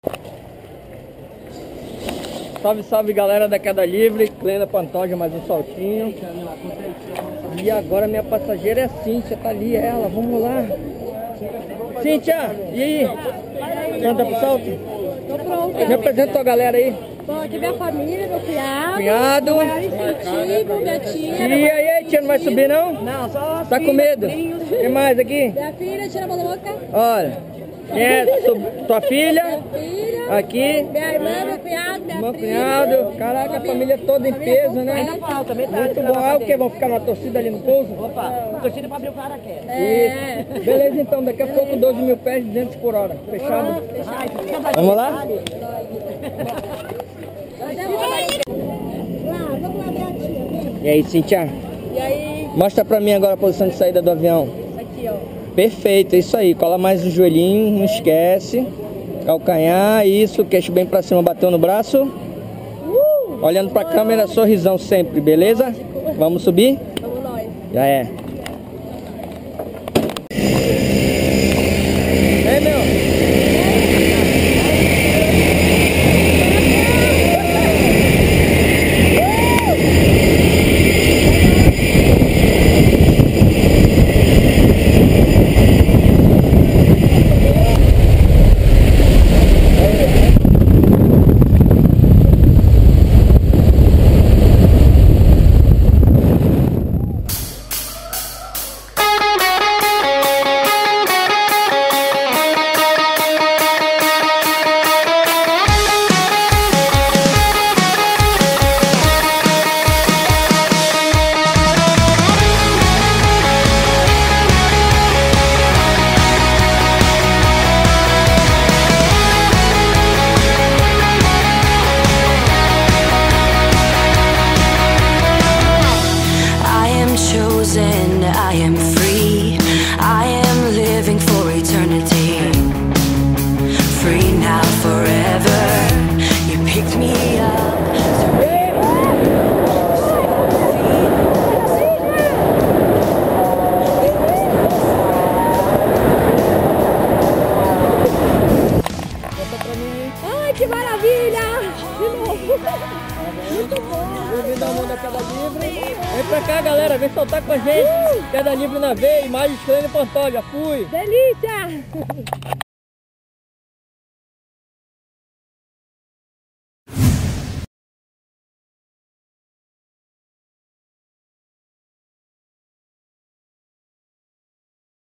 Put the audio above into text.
Salve, salve galera da Queda Livre, Clena Pantoja, mais um saltinho. E agora minha passageira é a Cíntia, tá ali ela, vamos lá. Cíntia, e aí? Anda pro salto? Tô pronta. Me apresenta tua galera aí. Bom, aqui minha família, meu cunhado. Cunhado. Meu incentivo, minha tia. E aí, tia, não vai subir não? Não, só Tá com medo? Quem mais aqui? minha filha, tira a boca. Olha, quem é tua filha? Minha filha. Aqui. Minha irmã, meu cunhado, minha Meu prima. cunhado. Caraca, a família toda em peso, né? Ainda falta, metade. Muito bom. Ah, o que? Vão ficar na torcida ali no pouso? Opa, torcida pra abrir o cara aqui. É. Isso. Beleza, então, daqui a pouco 12 mil pés, 200 por hora. Fechado? Vamos lá? Lá, vamos lá ver a tia. E aí, Cíntia? E aí, Mostra pra mim agora a posição de saída do avião. aqui, ó. Perfeito, é isso aí. Cola mais o joelhinho, não esquece. Calcanhar, isso, queixo bem pra cima, bateu no braço. Olhando pra câmera, sorrisão sempre, beleza? Vamos subir? Vamos nós. Já é. Ei, meu. I am free, I am living for eternity. Free now, forever. You picked me up. Ai, que maravilha! De novo. Muito bom. Bem-vindo ao mundo da Queda Livre. Vem pra cá, galera, vem soltar com a gente. Queda Livre na veia, imagens Clena Pantoja. Fui! Delícia!